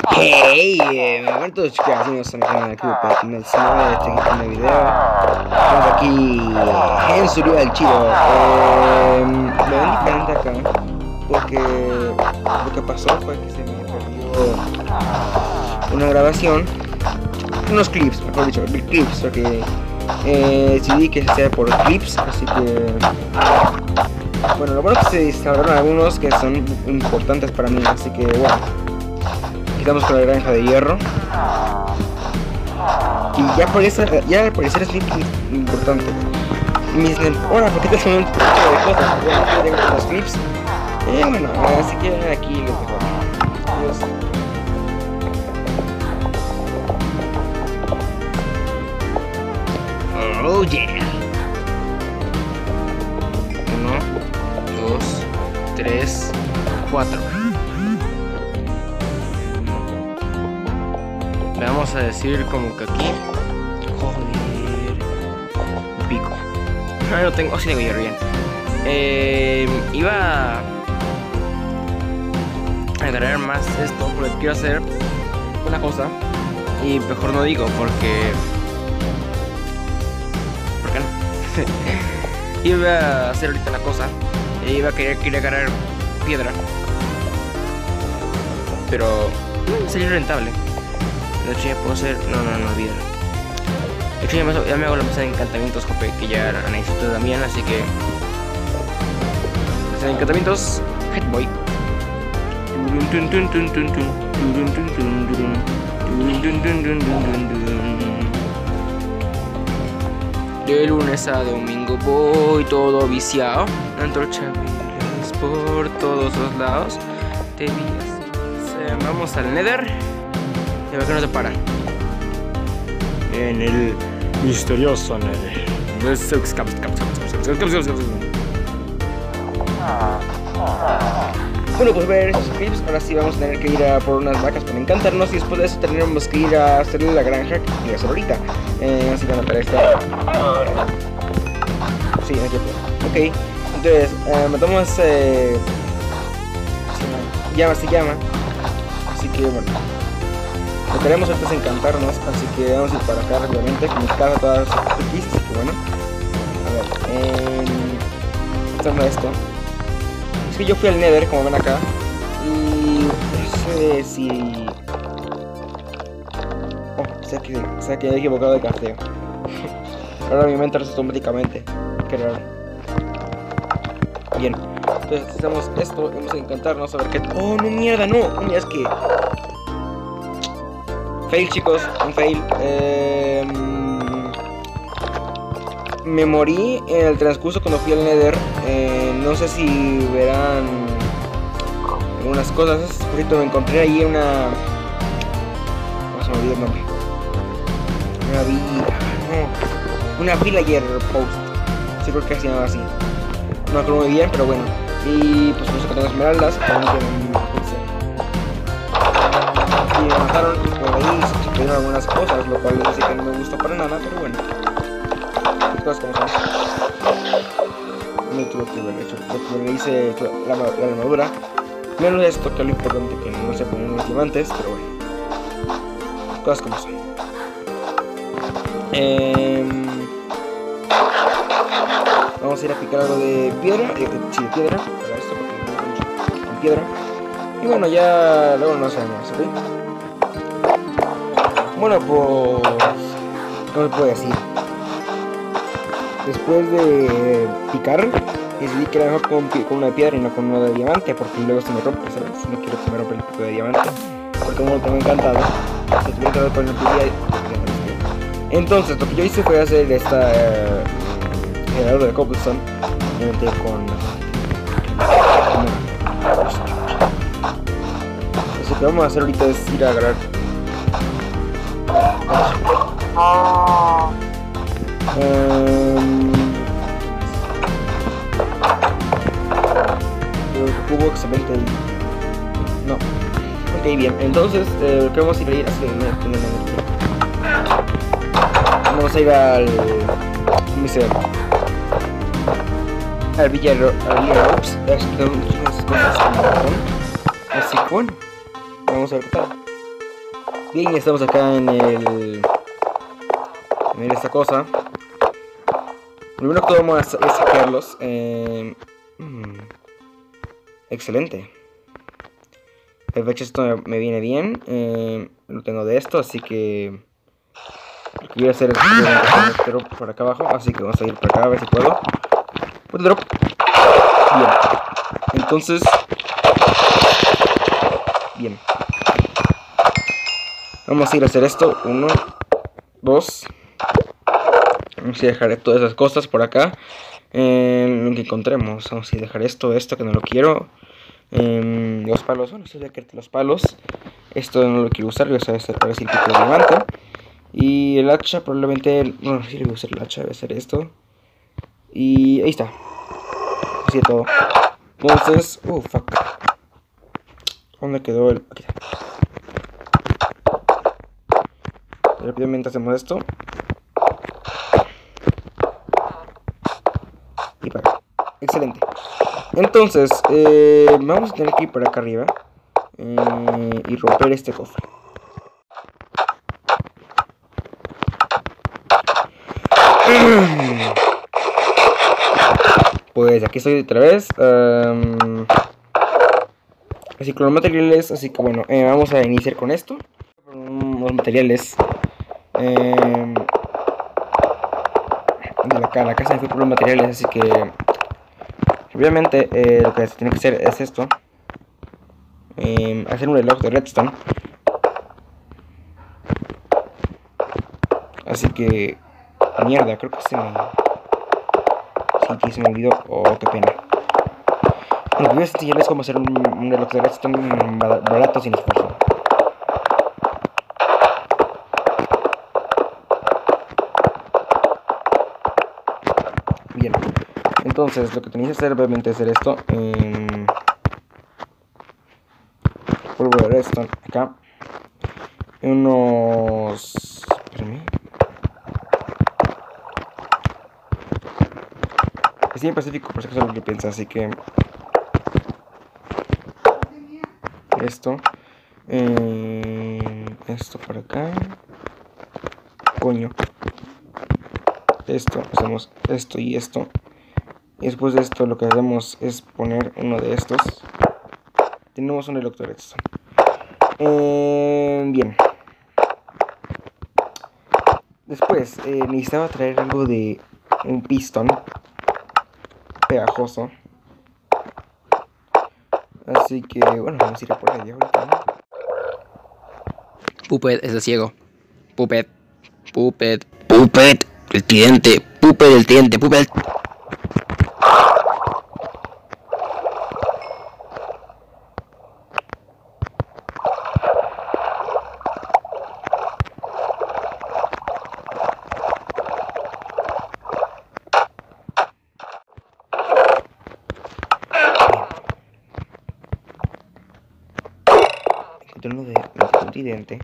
Hey, bueno, todos chicos, hacemos en el canal de Club para el 19 de este video. Estamos aquí en Survival Chido. Me ven diferente acá porque lo que pasó fue que se me perdió una grabación, unos clips, mejor dicho, clips, porque decidí que sea por clips, así que bueno, lo bueno es que se instalaron algunos que son importantes para mí, así que bueno. Estamos con la granja de hierro. Y ya al parecer es importante. Ahora, ¿por qué te son un poco de cosas? Ya tengo los clips. Bueno, así que aquí los dejo. Adiós. Oh yeah. 1, 2, 3, 4. Le vamos a decir como que aquí. Joder. Pico. No tengo. Oh, sí tengo hierro bien. Iba a agarrar más esto porque quiero hacer una cosa. Y mejor no digo porque. ¿Por qué no? Iba a hacer ahorita una cosa. Iba a querer agarrar piedra. Pero sería rentable. De hecho ya puedo hacer... No, olvídalo. De hecho ya me hago la mesa de encantamientos, jope, que ya la necesito también, así que... Mesa de encantamientos, Headboy. De lunes a domingo voy todo viciado. Antorcha por todos los lados. Te vías. Vamos al Nether. A ver que no se para. En el misterioso Nether. Bueno, pues ver esos clips. Ahora sí vamos a tener que ir a por unas vacas para encantarnos. Y después de eso tendremos que ir a hacerle la granja que voy a hacer ahorita. Así que van a para esta. Sí, aquí está. Ok. Entonces, matamos se llama. Así que bueno. Lo que queremos ahorita es encantarnos, así que vamos a ir para acá rápidamente, con mi casa todas las cookies, así que bueno. A ver, toma esto. Es que yo fui al Nether, como ven acá, y no sé si... Oh, sé que me he equivocado de casteo. Ahora mi mente resuelve automáticamente. Qué raro. Bien, entonces hacemos esto, vamos a encantarnos, a ver qué... Oh, no, mierda, no, mira, es que... Fail, chicos, un fail. Me morí en el transcurso cuando fui al Nether. No sé si verán algunas cosas. Por cierto, me encontré ahí una... ¿Cómo se me olvidó el nombre? Una villager post. Sí, creo que se llamaba así. No me acuerdo muy bien, pero bueno. Y pues puse que tengo esmeraldas. Y me mataron y por ahí se perdieron algunas cosas, lo cual así que no me gustó para nada, pero bueno. Las cosas como son. No tuve que haber hecho, porque le hice la armadura. Menos esto, que es lo importante, que no se ponen los diamantes, pero bueno. Las cosas como son. Vamos a ir a picar algo de piedra, sí, de piedra, para esto, porque no tengo mucho con piedra. Y bueno, ya luego no sabemos, ¿ok? Bueno, pues... ¿Cómo se puede decir? Después de picar, decidí que era mejor con una de piedra y no con una de diamante, porque luego se me rompe, ¿sabes? No quiero que se me rompa el pico de diamante, porque como lo tengo encantado, se tuviera que con el pico de... Entonces, lo que yo hice fue hacer esta... generador de cobblestone, obviamente con... Lo que vamos a hacer ahorita es ir a agarrar el cubo excelente. No. Ok, bien. Entonces, lo que vamos a ir a hacer vamos a ir al... ¿Cómo se llama? Al Villarro. Ups. Tenemos muchas cosas. Así que bueno. Vamos a ver qué tal. Bien, ya estamos acá en esta cosa. Lo primero que vamos a hacer es saquearlos. Excelente. Perfecto, esto me viene bien. No tengo de esto, así que lo que voy a hacer es poner drop por acá abajo. Así que vamos a ir por acá a ver si puedo. Put drop. Bien. Entonces. Bien. Vamos a ir a hacer esto. 1, 2. Vamos a dejar todas esas cosas por acá. Lo que encontremos. Vamos a dejar esto que no lo quiero. Los palos, bueno, esto ya que los palos. Esto no lo quiero usar, voy a usar para ver si el pico de diamante. Y el hacha probablemente, no, sí le voy a usar el hacha, voy a hacer esto. Y ahí está. Así de todo. Entonces, fuck. ¿Dónde quedó el...? Aquí está. Rápidamente hacemos esto. Y para acá. Excelente. Entonces, vamos a tener que ir por acá arriba. Y romper este cofre. Pues aquí estoy otra vez. Así con los materiales. Así que bueno, vamos a iniciar con esto. Los materiales. De la casa me fui por los materiales. Así que obviamente lo que se tiene que hacer es esto. Hacer un reloj de redstone. Así que mierda, creo que se me olvidó. Oh, qué pena. Lo que voy a enseñarles es cómo hacer un reloj de redstone barato sin esfuerzo. Bien. Entonces, lo que tenéis que hacer obviamente es hacer esto. Polvo de redstone acá. Unos... Espérame. Estoy en Pacífico, por si acaso lo que piensa, así que... Esto. Esto por acá. Coño. Esto, hacemos esto y esto. Y después de esto lo que hacemos es poner uno de estos. Tenemos un reloj de redstone. Bien. Después necesitaba traer algo de un pistón pegajoso. Así que bueno, vamos a ir a por allá ahorita, ¿no? Puppet es el ciego. Puppet. Puppet. Puppet. El tridente. Puppet el tridente. Puppet. Encontré uno de un tridente.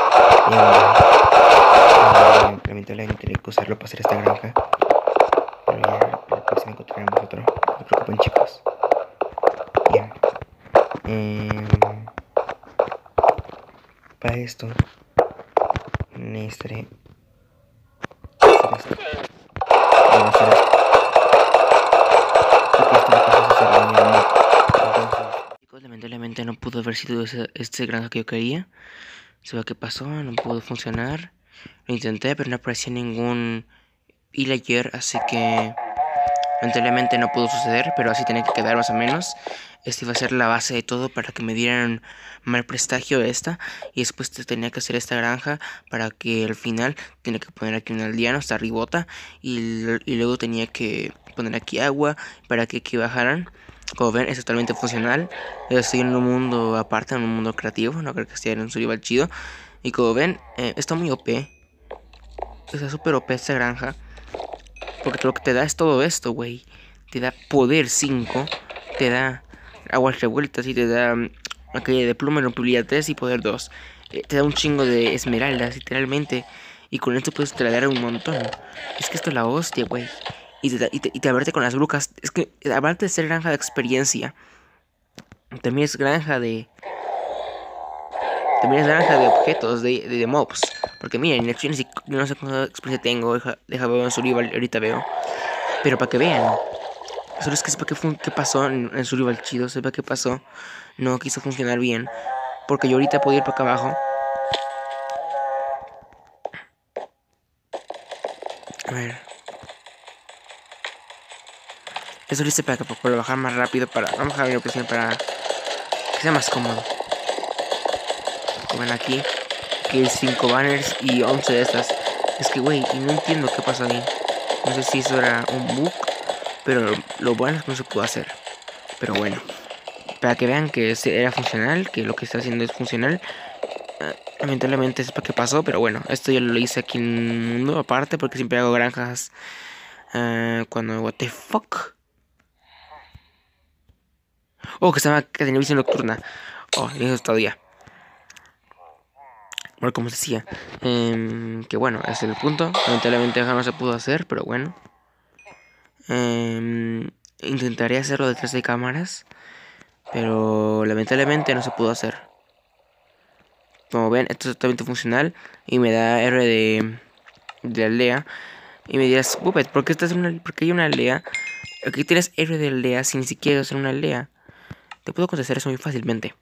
Lamentablemente tenía que usarlo para hacer esta granja. Pero ya la próxima encontraremos otro. No se preocupen, chicos. Bien. Para esto necesitaré hacer esto. Bueno, hacer esto. Porque esto lo puedes hacer en el mapa. Entonces, Chicos, lamentablemente no pudo haber sido este granja que yo quería. Se ve qué pasó, no pudo funcionar. Lo intenté, pero no aparecía ningún villager, así que lamentablemente no pudo suceder, pero así tenía que quedar más o menos. Esta iba a ser la base de todo para que me dieran mal prestigio esta. Y después tenía que hacer esta granja para que al final tenía que poner aquí un aldeano hasta arribota. Y luego tenía que poner aquí agua para que aquí bajaran. Como ven, es totalmente funcional. Estoy en un mundo aparte, en un mundo creativo. No creo que esté en un survival chido. Y como ven, está muy OP. Está súper OP esta granja. Porque lo que te da es todo esto, güey. Te da poder 5. Te da aguas revueltas y te da la calle de pluma, rompibilidad 3 y poder 2. Te da un chingo de esmeraldas, literalmente. Y con esto puedes tradear un montón. Es que esto es la hostia, güey. Y te aberte con las brujas. Es que aparte de ser granja de experiencia, también es granja de también es granja de objetos, de mobs. Porque miren, yo no sé cuánta experiencia tengo, deja ver en survival, ahorita veo. Pero para que vean, solo es que sepa qué pasó en survival chido, sepa qué pasó. No quiso funcionar bien. Porque yo ahorita puedo ir para acá abajo. A ver. Eso lo hice para bajar más rápido, vamos a bajar la presión para que sea más cómodo. Como ven aquí hay 5 banners y 11 de estas. Es que, güey, y no entiendo qué pasó ahí. No sé si eso era un bug, pero lo bueno es que no se pudo hacer. Pero bueno, para que vean que era funcional, que lo que está haciendo es funcional. Lamentablemente es para qué pasó, pero bueno, esto yo lo hice aquí en un mundo aparte porque siempre hago granjas cuando... What the fuck? Oh, que tenía visión nocturna. Oh, eso es todavía. Bueno, como se decía, que bueno, ese es el punto. Lamentablemente no se pudo hacer, pero bueno. Intentaré hacerlo detrás de cámaras, pero lamentablemente no se pudo hacer. Como ven, esto es totalmente funcional y me da R de aldea. Y me dirás, Puppet, ¿por qué hay una aldea? Aquí tienes R de aldea sin ni siquiera hacer una aldea. Te puedo contestar eso muy fácilmente.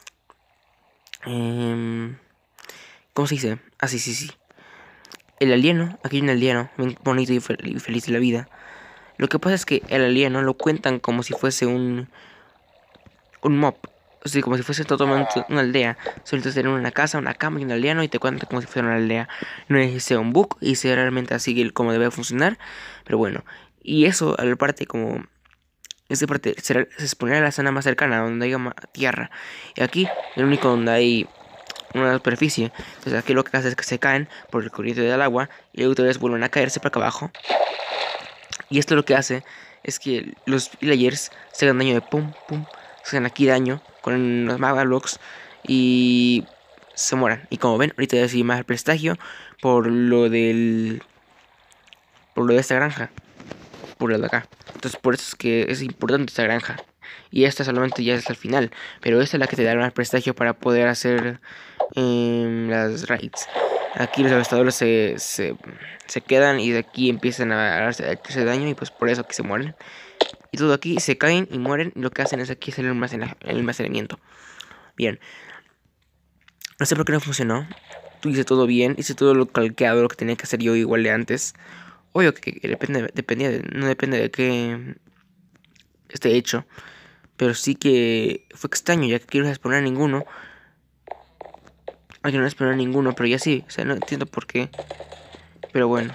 ¿Cómo se dice? Ah, sí. El alieno, aquí hay un alieno bien bonito y feliz de la vida. Lo que pasa es que el alieno lo cuentan como si fuese un mob. O sea, como si fuese totalmente una aldea. Sueltas tener una casa, una cama y un alieno y te cuentan como si fuera una aldea. No es que sea un bug y sea realmente así como debe funcionar. Pero bueno, y eso, a la parte como... Esta parte se exponerá a la zona más cercana, donde haya tierra. Y aquí, el único donde hay una superficie. Entonces aquí lo que hace es que se caen por el corriente del agua y luego otra vez vuelven a caerse para acá abajo. Y esto lo que hace es que los villagers se hagan daño de pum, se hagan aquí daño con los Magablocks y se mueran. Y como ven, ahorita ya se más el prestigio por lo de esta granja, por lo de acá. Entonces por eso es que es importante esta granja. Y esta solamente ya es al final, pero esta es la que te da más prestigio para poder hacer las raids. Aquí los devastadores se quedan y de aquí empiezan a hacerse daño y pues por eso que se mueren. Y todo aquí se caen y mueren y lo que hacen es aquí hacer el almacenamiento. Bien. No sé por qué no funcionó. Tú hice todo bien, hice todo lo calqueado, lo que tenía que hacer yo igual de antes. Obvio que no depende de qué esté hecho. Pero sí que fue extraño, ya que quiero exponer a ninguno. Aquí no exponer a ninguno, pero ya sí. O sea, no entiendo por qué. Pero bueno.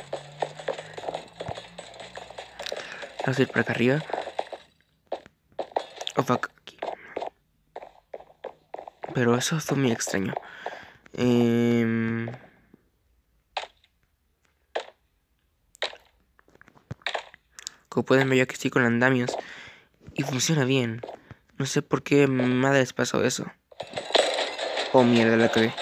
Vamos a ir para acá arriba. Oh, fuck. Aquí. Pero eso fue muy extraño. Como pueden ver, yo aquí estoy con andamios. Y funciona bien. No sé por qué madres pasó eso. Oh, mierda, la cagué.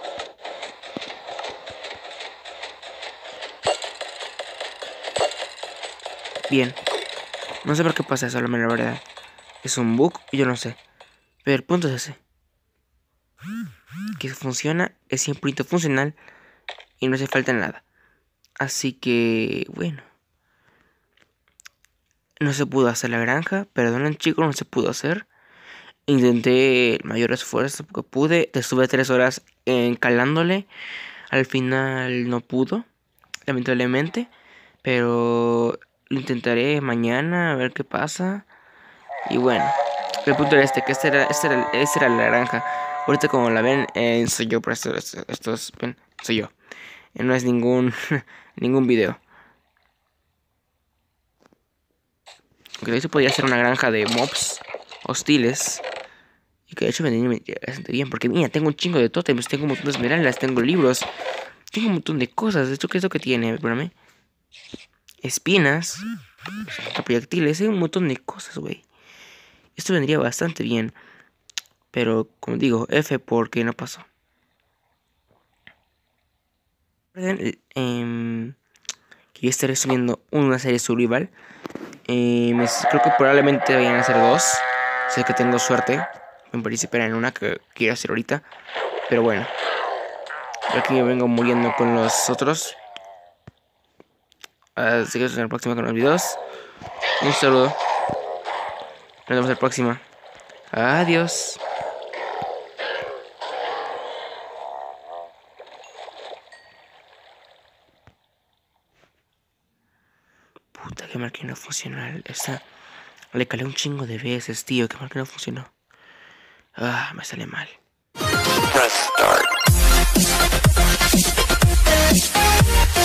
Bien. No sé por qué pasa eso, la verdad. Es un bug y yo no sé. Pero el punto es ese. Que funciona, es 100% funcional y no hace falta nada. Así que, bueno. No se pudo hacer la granja, perdonen chicos, no se pudo hacer. Intenté el mayor esfuerzo que pude, estuve 3 horas calándole. Al final no pudo, lamentablemente. Pero lo intentaré mañana a ver qué pasa. Y bueno, el punto era que esta era la granja. Ahorita como la ven, soy yo, por estos ven, soy yo. No es ningún video. Aunque de hecho podría ser una granja de mobs hostiles. Y que de hecho me vendría bastante bien. Porque mira, tengo un chingo de tótems, tengo un montón de esmeraldas, tengo libros. Tengo un montón de cosas. De hecho, ¿qué es lo que tiene? Espérame. Espinas. Proyectiles, hay un montón de cosas, güey. Esto vendría bastante bien. Pero, como digo, F porque no pasó. Que yo estaré subiendo una serie survival. Creo que probablemente vayan a ser 2. Si es que tengo suerte. Me participar en una que quiero hacer ahorita. Pero bueno. Aquí me vengo muriendo con los otros. Así que en la próxima con los videos. Un saludo. Nos vemos en la próxima. Adiós. Puta, que mal que no funcionó. Esta le calé un chingo de veces, tío. Que mal que no funcionó. Ah, me sale mal. Press start.